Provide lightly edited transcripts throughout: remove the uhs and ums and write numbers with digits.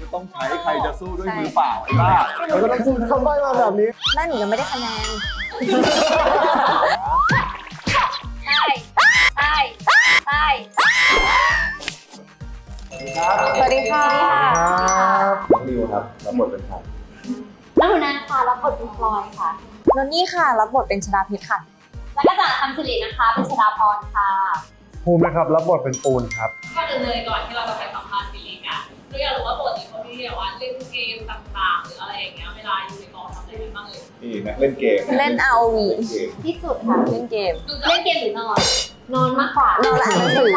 จะต้องใช้ใครจะสู้ด้วยมือเปล่าไอ้บ้าเราก็ต้องสู้คำใบ้มาแบบนี้แม่หนูยังไม่ได้คะแนนใช่ใช่ใช่สวัสดีค่ะน้องนิวครับรับบทเป็นใครแล้วหนูนะคะรับบทเป็นพลอยค่ะนนนี่ค่ะรับบทเป็นชดาพิษค่ะแล้วก็จากคำสิรินะคะเป็นชดาพรค่ะภูมินะครับรับบทเป็นปูนครับก่อนอื่นเลยก่อนที่เราจะไปสัมภาษณ์สิริกันเราอยากรู้ว่าปกติเขาที่เรียกว่าเล่นเกมต่างๆหรืออะไรอย่างเงี้ยเวลาอยู่ในกองทำอะไรกันบ้างเลยนี่นะเล่นเกมเล่น ROV ที่สุดค่ะเล่นเกมหรือนอนนอนมากกว่านอนและอ่านหนังสือ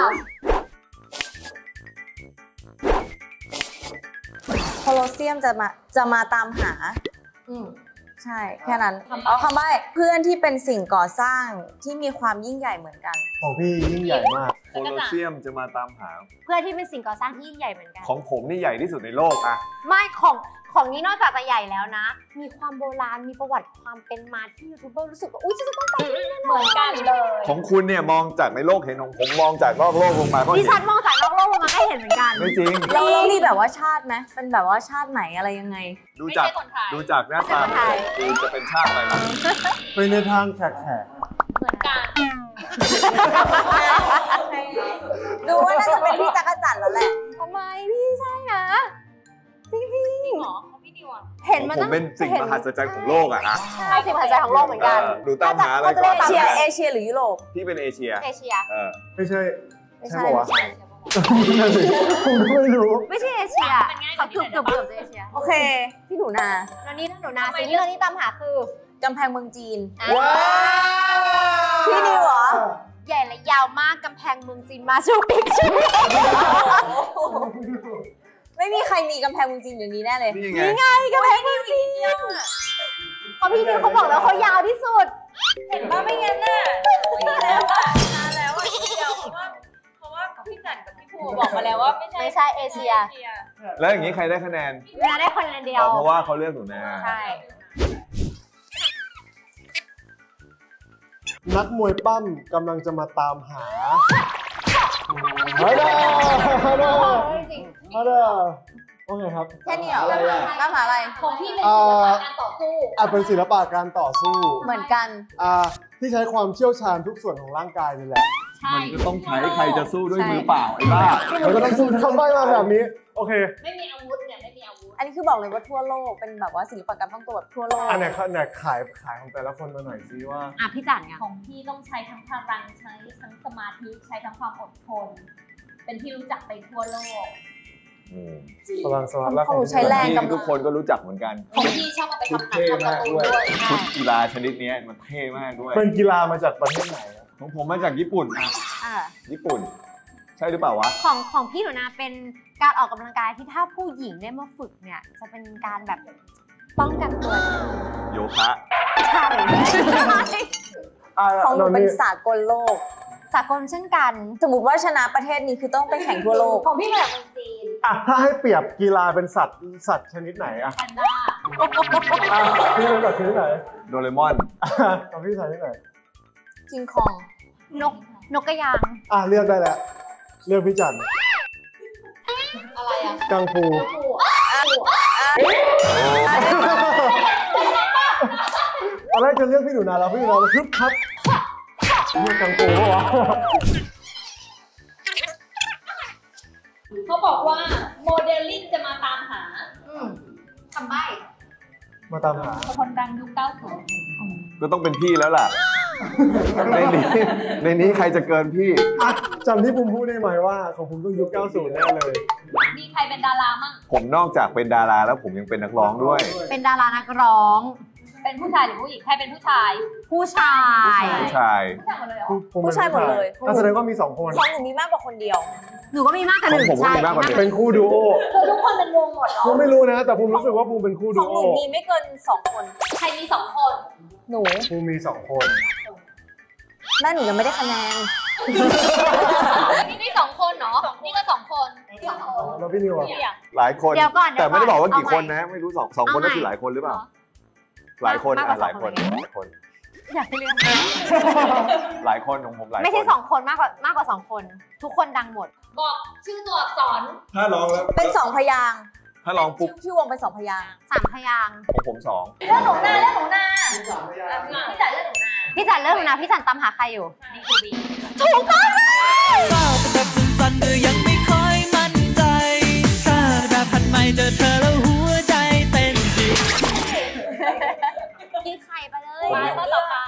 โคลอสเซียมจะมาตามหาใช่แค่นั้นเอาคำใบ้เพื่อนที่เป็นสิ่งก่อสร้างที่มีความยิ่งใหญ่เหมือนกันของพี่ยิ่งใหญ่มากโคลอสเซียมจะมาตามหาเพื่อนที่เป็นสิ่งก่อสร้างที่ยิ่งใหญ่เหมือนกันของผมนี่ใหญ่ที่สุดในโลกอะไม่ของนี้นอกจากจะใหญ่แล้วนะมีความโบราณมีประวัติความเป็นมาที่ยูทูบเบอร์รู้สึกว่าอุ๊ยจะต้องไปเหมือนกันเลยของคุณเนี่ยมองจากในโลกเห็นของผมมองจากนอกโลกลงมาก็เห็นดิฉันมองจากนอกโลกลงมาก็เห็นเหมือนกันไม่จริงเรามีแบบว่าชาติไหมเป็นแบบว่าชาติไหนอะไรยังไงดูจากหน้าตาคือจะเป็นชาติอะไรล่ะไปในทางแขกเหมือนกันดูว่าน่าจะเป็นพี่จักรจันทร์แล้วแหละทำไมพี่ใช่นะจริงเหรอพี่นิวอะเห็นมันผมเป็นสิ่งมหัศจรรย์ของโลกอะนะใช่สิ่งมหัศจรรย์ของโลกเหมือนกันดูตามหาอะไรก่อนเอเชียหรือยุโรปที่เป็นเอเชียไม่ใช่บอกว่าผมไม่รู้ไม่ใช่เอเชียเขาเกือบจะเอเชียโอเคพี่หนูนาแล้วนี่หนูนาสิ่งที่เรานี่ตามหาคือกำแพงเมืองจีนพี่นิวเหรอใหญ่และยาวมากกำแพงเมืองจีนมาชูปิกชูไม่มีใครมีกำแพงเมืองจีนอย่างนี้แน่เลยนี่ไงกำแพงเมืองจีนเพราะพี่นิวเขาบอกแล้วเขายาวที่สุดเห็นป่ะไม่งั้นน่ะแล้วอ่ะนานแล้วอ่ะเดียวเพราะว่าพี่จันกับพี่ภูบอกมาแล้วว่าไม่ใช่เอเชียแล้วอย่างนี้ใครได้คะแนนได้คนเดียวเพราะว่าเขาเลือกหนูนาใช่นักมวยปั้มกำลังจะมาตามหาฮัลโหลโอเคครับแค่นี้เหรอตามหาอะไรของพี่เป็นศิลปะการต่อสู้เป็นศิลปะการต่อสู้เหมือนกันที่ใช้ความเชี่ยวชาญทุกส่วนของร่างกายนี่แหละมันจะต้องใช้ใครจะสู้ด้วยมือเปล่าไอ้บ้าเราก็ต้องสู้คำใบ้มาแบบนี้โอเคไม่มีอาวุธเนี่ยไม่มีอาวุธอันนี้คือบอกเลยว่าทั่วโลกเป็นแบบว่าศิลปะการต้องตัวทั่วโลกอันไหนขายของแต่ละคนมาหน่อยซิว่าพี่จันไงของพี่ต้องใช้ทั้งพลังใช้ทั้งสมาธิใช้ทั้งความอดทนเป็นที่รู้จักไปทั่วโลกพลังสมาธิของใช้แรงกับทุกคนก็รู้จักเหมือนกันของพี่ชอบเอาไปทำหนังทำการ์ตูนด้วยชุดกีฬาชนิดนี้มันเท่มากด้วยเป็นกีฬามาจากประเทศไหนของผมมาจากญี่ปุ่นญี่ปุ่นใช่หรือเปล่าวะของพี่หนูนาเป็นการออกกำลังกายที่ถ้าผู้หญิงได้มาฝึกเนี่ยจะเป็นการแบบป้องกันตัวโยคะใช่ของหนูเป็นสากลโลกสากลเช่นกันสมมติว่าชนะประเทศนี้คือต้องไปแข่งทั่วโลกของพี่แบบเป็นจีนถ้าให้เปรียบกีฬาเป็นสัตว์ชนิดไหนแพนด้าพี่เป็นสัตว์ชนิดไหนโดเรมอนของพี่สัตว์ชนิดไหนคิงคองนกกระยางเลือกได้แล้วเลือกพี่จันอะไรกังฟูตอนแรกจะเลือกพี่หนูนาแล้วพี่หนูนาคึบครับเลือกกังฟูวะเขาบอกว่าโมเดลลิ่งจะมาตามหาคำใบ้มาตามหาคนดังยุค90 ก็ต้องเป็นพี่แล้วล่ะในนี้ใครจะเกินพี่จำที่ภูมิพูดได้ไหมว่าของผมต้องยุค90แน่เลยมีใครเป็นดารามั่งผมนอกจากเป็นดาราแล้วผมยังเป็นนักร้องด้วยเป็นดารานักร้องเป็นผู้ชายหรือผู้หญิงใครเป็นผู้ชายผู้ชายหมดเลยผู้ชายหมดเลยแสดงว่ามี2คนของหนูมีมากกว่าคนเดียวหนูก็มีมากกว่า1 ผมก็มีมากกว่าเป็นคู่ดูโอทุกคนเป็นวงหมดเหรอผมไม่รู้นะแต่ผมรู้สึกว่าภูมิเป็นคู่ดูโอของหนูมีไม่เกิน2คนใครมี2คนหนูภูมิมี2คนแม่หนูยังไม่ได้คะแนนนี่2คนเนาะนี่ก็2คนแล้วพี่นิวหลายคนแต่ไม่ได้บอกว่ากี่คนนะไม่รู้2คนนั่นคือหลายคนหรือเปล่าหลายคนหลายคนอยากให้เลือกหลายคนของผมหลายไม่ใช่2คนมากกว่า2คนทุกคนดังหมดบอกชื่อตัวอักษรถ้าร้องแล้วเป็น2พยางค์ถ้าร้องปุ๊บชื่อวงเป็น2 พยางค์ 3 พยางค์ของผม2 เรื่องหนูนาพี่จันเรื่องหนูนาพี่จันตามหาใครอยู่นี่คือบีถูกต้องแบบสั้นๆยังไม่ค่อยมั่นใจถ้าแบบพันไม่เจอเธอแล้วหัวใจเต้นดีกินไข่ไปเลยมาข้อต่อไป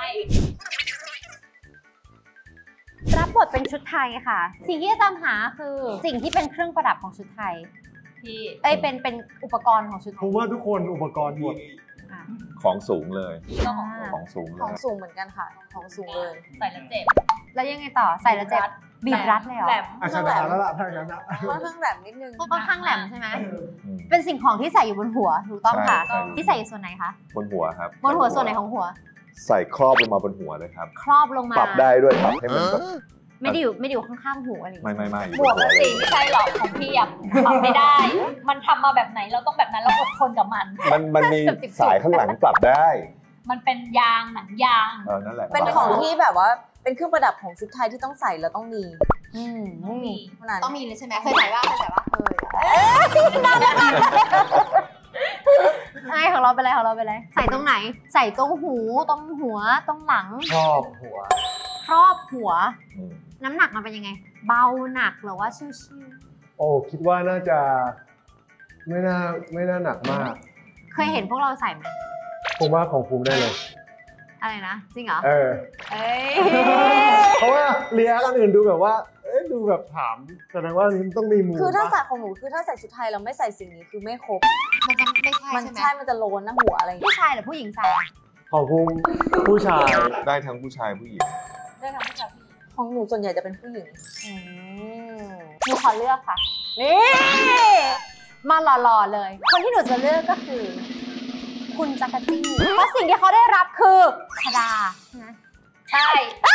รับบทเป็นชุดไทยค่ะ สิ่งที่จะตามหาคือสิ่งที่เป็นเครื่องประดับของชุดไทยที่เป็นอุปกรณ์ของชุดไทผยมว่าทุกคนอุปกรณ์หมดของสูงเลยก็ของของสูงเลของยสูงเหมือนกันค่ะ ของสูงเลยใส่แล้วเจ็บแล้วยังไงต่อใส่แล้วเจ็บบีบรัดเลยเหรอแหลมอาชนะแล้วล่ะถ้าอย่างนั้นนะค่อนข้างแหลมนิดนึงค่อนข้างแหลมใช่ไหมอืมเป็นสิ่งของที่ใส่อยู่บนหัวถูกต้องค่ะใช่ที่ใส่อยู่ส่วนไหนคะบนหัวครับบนหัวส่วนไหนของหัวใส่ครอบลงมาบนหัวเลยครับครอบลงมาปรับได้ด้วยปรับให้มันแบบไม่ได้อยู่ข้างๆหูอะไรอย่างเงี้ยไม่บวกกับสีไม่ใช่หรอกของพี่อะปรับไม่ได้ มันทำมาแบบไหนเราต้องแบบนั้นเราอดทนกับมันมันมีสายข้างหลังปรับได้มันเป็นยางหนังยางนั่นแหละเป็นของที่แบบว่าเป็นเครื่องประดับของชุดไทยที่ต้องใส่แล้วต้องมีเท่านั้นต้องมีเลยใช่ไหมเคยใส่ว่าเคยไอของเราเป็นไรใส่ตรงไหน ใส่ตรงหูตรงหัวตรงหลังชอบหัวครอบหัวอืมน้ำหนักมันเป็นยังไง เบาหนักหรือว่าชิวโอ้คิดว่าน่าจะไม่น่าหนักมากๆเคยเห็นพวกเราใส่ไหมผมว่าของภูมิได้เลยอะไรนะจริงเหรอเออเอ้ยเพราะว่าเรียกอันอื่นดูแบบว่า ดูแบบถามแสดงว่าต้องมีมูลคือถ้าปะใส่ของหนูคือถ้าใส่ชุดไทยเราไม่ใส่สิ่งนี้คือไม่ครบมันจะไม่ใช่มันใช่ไหมใช่มันจะโลนนะหัวอะไรอย่างเงี้ยผู้ชายหรือผู้หญิงใส่อะของภูมิผู้ชายได้ทั้งผู้ชายผู้หญิงได้ทั้งผู้ชายผู้หญิงของหนูส่วนใหญ่จะเป็นผู้หญิงหนูขอเลือกค่ะ นี่ มาหล่อๆเลย คนที่หนูจะเลือกก็คือ คุณจักรจี้เพราะสิ่งที่เขาได้รับคือชดาใช่ไหมใช่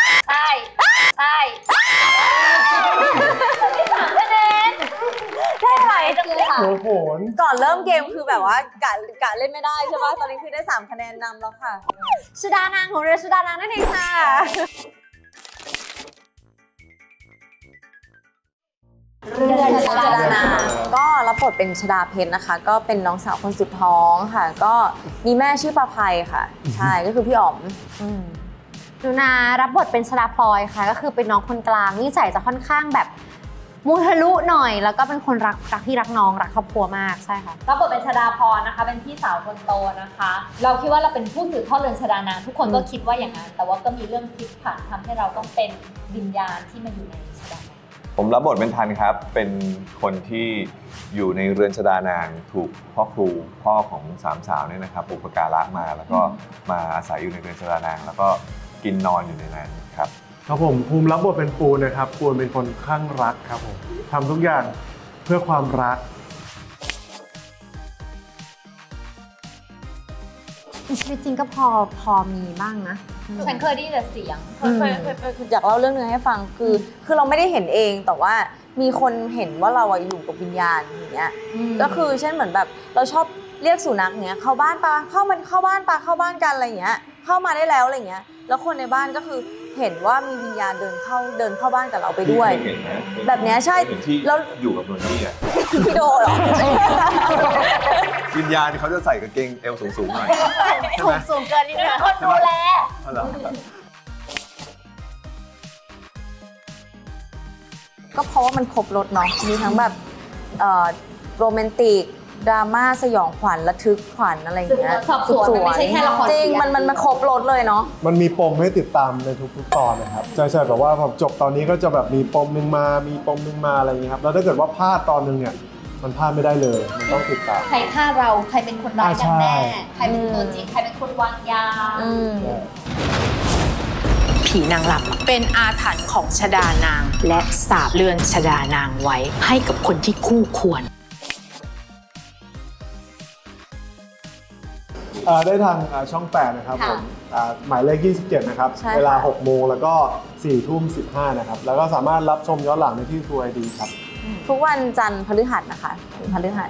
ได้อะไรจังเลยค่ะโอ้โหก่อนเริ่มเกมคือแบบว่ากะเล่นไม่ได้ใช่ปะตอนนี้คือได้3 คะแนนนำแล้วค่ะชดานางของเรือชดานางนั่นเองค่ะเรือนชดานาก็รับบทเป็นชดาเพชรนะคะ ก็เป็นน้องสาวคนสุดท้องค่ะ ก็มีแม่ชื่อประภัยค่ะ ใช่ก็คือพี่อ๋อมหนูนารับบทเป็นชดาพลอยค่ะ ก็คือเป็นน้องคนกลางนิสัยจะค่อนข้างแบบมุทะลุหน่อย แล้วก็เป็นคนรักพี่รักน้องรักครอบครัวมากใช่ค่ะรับบทเป็นชดาพรนะคะ เป็นพี่สาวคนโตนะคะ เราคิดว่าเราเป็นผู้สืบทอดเรือนชดานางทุกคนก็คิดว่าอย่างนั้น แต่ว่าก็มีเรื่องพลิกผันทำให้เราต้องเป็นวิญญาณที่มาอยู่ในชดานางผมรับบทเป็นทันครับ เป็นคนที่อยู่ในเรือนชฎานางถูกพ่อครูพ่อของสามสาวเนี่ยนะครับอุปการะมาแล้วก็มาอาศัยอยู่ในเรือนชฎานางแล้วก็กินนอนอยู่ในนั้นครับครับผมภูมิรับบทเป็นปูนนะครับปูนเป็นคนคลั่งรักครับผมทำทุกอย่างเพื่อความรักชีวิตจริงก็พอมีบ้างนะฉันเคยได้ยินแต่เสียงเคยอยากเล่าเรื่องนึงให้ฟังคือเราไม่ได้เห็นเองแต่ว่ามีคนเห็นว่าเราอยู่กับวิญญาณอย่างเงี้ยก็คือเช่นเหมือนแบบเราชอบเรียกสุนัขเนี้ยเข้าบ้านปะเข้าบ้านปะเข้าบ้านกันอะไรอย่างเงี้ยเข้ามาได้แล้วอะไรอย่างเงี้ยแล้วคนในบ้านก็คือเห็นว่ามีวิญญาณเดินเข้าบ้านกับเราไปด้วยเห็นไหมแบบเนี้ยใช่เห็นที่แล้วอยู่กับนนนี่อ่ะพี่โดเหรอวิญญาณเขาจะใส่กางเกงเอวสูงๆหน่อยสูงเกินนิดนึงคนดูแลอ๋อเหรอก็เพราะว่ามันครบรถเนาะมีทั้งแบบโรแมนติกดราม่าสยองขวัญระทึกขวัญอะไรอย่างเงี้ยสอบสวนมันไม่ใช่แค่ละครจริงมันครบรถเลยเนาะมันมีปมให้ติดตามในทุกๆตอนนะครับใช่แบบว่าพอจบตอนนี้ก็จะแบบมีปมนึงมาอะไรอย่างเงี้ยครับแล้วถ้าเกิดว่าพลาดตอนนึงเนี่ยมันพลาดไม่ได้เลยมันต้องติดตามใครฆ่าเราใครเป็นคนร้ายกันแน่ใช่ใครเป็นตัวจริงใครเป็นคนวางยาผีนางรำเป็นอาถรรพ์ของชฎานางและสาปเรือนชฎานางไว้ให้กับคนที่คู่ควรได้ทางช่อง 8 นะครับผมหมายเลข 27 นะครับใช่ค่ะเวลา 6 โมงแล้วก็ 4 ทุ่ม 15 นะครับ แล้วก็สามารถรับชมย้อนหลังได้ที่ True ID ครับทุกวันจันทร์พฤหัสนะคะถึงพฤหัส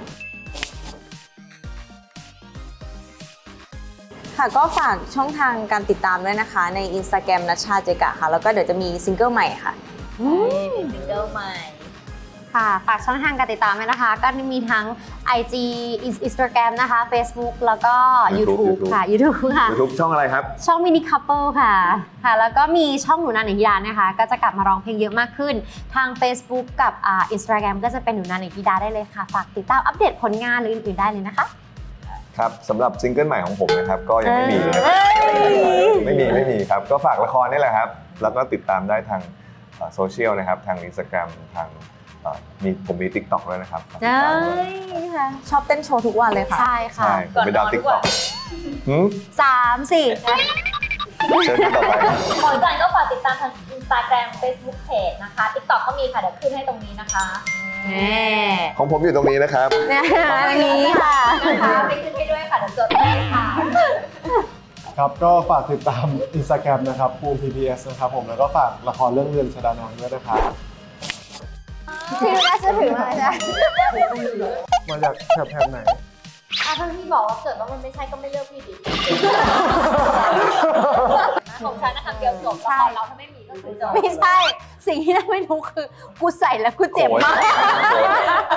ค่ะก็ฝากช่องทางการติดตามด้วยนะคะใน Instagram นัชชาเจกะค่ะแล้วก็เดี๋ยวจะมีซิงเกิลใหม่ค่ะซิงเกิลใหม่ค่ะฝากช่องทางการติดตามด้วยนะคะ ก็มีทั้ง IG Instagram นะคะ Facebook แล้วก็ YouTube ค่ะ YouTube ค่ะ YouTube ช่องอะไรครับช่อง Mini Couple ค่ะแล้วก็มีช่องหนูนาหนึ่งธิดานะคะก็จะกลับมาร้องเพลงเยอะมากขึ้นทาง Facebook กับInstagram ก็จะเป็นหนูนาหนึ่งธิดาได้เลยค่ะฝากติดตามอัปเดตผลงานหรืออื่นๆได้เลยนะคะครับสำหรับซิงเกิลใหม่ของผมนะครับก็ยังไม่มีนะครับไม่มีครับก็ฝากละครนี่แหละครับแล้วก็ติดตามได้ทางโซเชียลนะครับทาง Instagram ทางผมมี TikTok ด้วยนะครับใช่ค่ะชอบเต้นโชว์ทุกวันเลยค่ะใช่ค่ะใช่ผมเป็นดาว TikTok 3-4 เชิญที่ต่อไปของจันก็ฝากติดตามทาง Instagram Facebook Page นะคะ TikTok ก็มีค่ะเดี๋ยวขึ้นให้ตรงนี้นะคะของผมอยู่ตรงนี้นะครับอันนี้ค่ะนะคะไปขึ้นให้ด้วยค่ะเดี๋ยวจดให้ค่ะครับก็ฝากติดตาม Instagram นะครับภูมิ PPS นะครับผมแล้วก็ฝากละครเรื่องเรือนชฎานางด้วยนะครับที่น่าจะถือมาใช่มาจากแถบไหนถ้าพี่บอกว่าเกิดว่ามันไม่ใช่ก็ไม่เลือกพี่ดิของฉันนะคะเดียวจบละครเราถ้าไม่มีก็คือจบไม่ใช่สิ่งที่น่าไม่รู้คือกูใส่แล้วกูเจ็บมาก